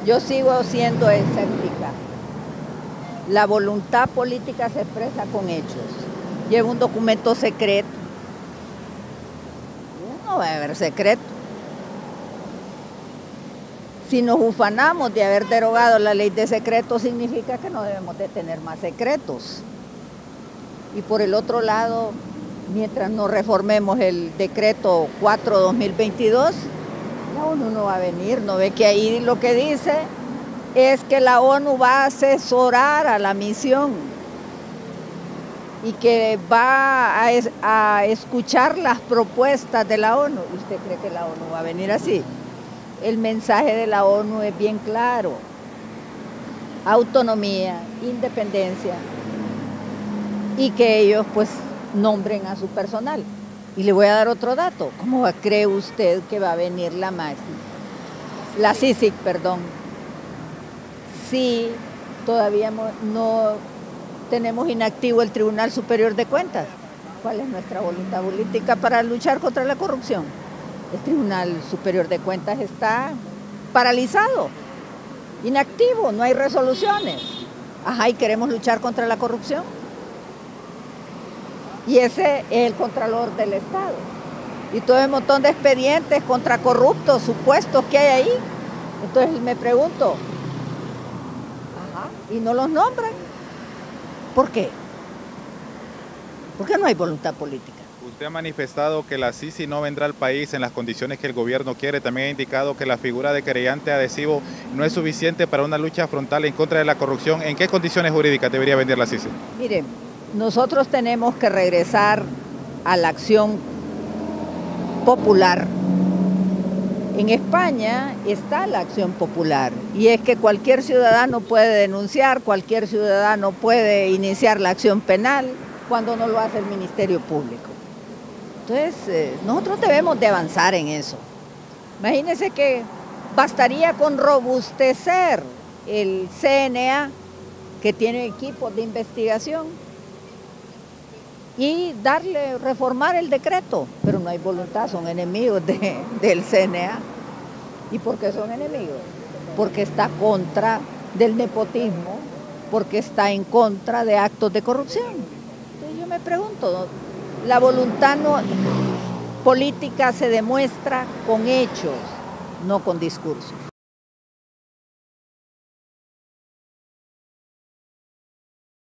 Yo sigo siendo escéptica. La voluntad política se expresa con hechos. Lleva un documento secreto. No va a haber secreto. Si nos ufanamos de haber derogado la ley de secretos, significa que no debemos de tener más secretos. Y por el otro lado, mientras no reformemos el decreto 4/2022, la ONU no va a venir. ¿No ve que ahí lo que dice es que la ONU va a asesorar a la misión y que va a escuchar las propuestas de la ONU? ¿Usted cree que la ONU va a venir así? El mensaje de la ONU es bien claro: autonomía, independencia, y que ellos pues nombren a su personal. Y le voy a dar otro dato. ¿Cómo cree usted que va a venir la CICIG, perdón, si todavía no tenemos inactivo el Tribunal Superior de Cuentas? ¿Cuál es nuestra voluntad política para luchar contra la corrupción? El Tribunal Superior de Cuentas está paralizado, inactivo, no hay resoluciones. Ajá, ¿y queremos luchar contra la corrupción? Y ese es el Contralor del Estado. Y todo el montón de expedientes contra corruptos supuestos que hay ahí. Entonces me pregunto, ajá, ¿y no los nombran? ¿Por qué? ¿Por qué no hay voluntad política? Usted ha manifestado que la CICIG no vendrá al país en las condiciones que el gobierno quiere. También ha indicado que la figura de querellante adhesivo no es suficiente para una lucha frontal en contra de la corrupción. ¿En qué condiciones jurídicas debería venir la CICIG? Mire, nosotros tenemos que regresar a la acción popular. En España está la acción popular, y es que cualquier ciudadano puede denunciar, cualquier ciudadano puede iniciar la acción penal cuando no lo hace el Ministerio Público. Entonces, nosotros debemos de avanzar en eso. Imagínense que bastaría con robustecer el CNA, que tiene equipos de investigación, y reformar el decreto, pero no hay voluntad, son enemigos del CNA. ¿Y por qué son enemigos? Porque está contra del nepotismo, porque está en contra de actos de corrupción. Entonces yo me pregunto, la voluntad política se demuestra con hechos, no con discursos.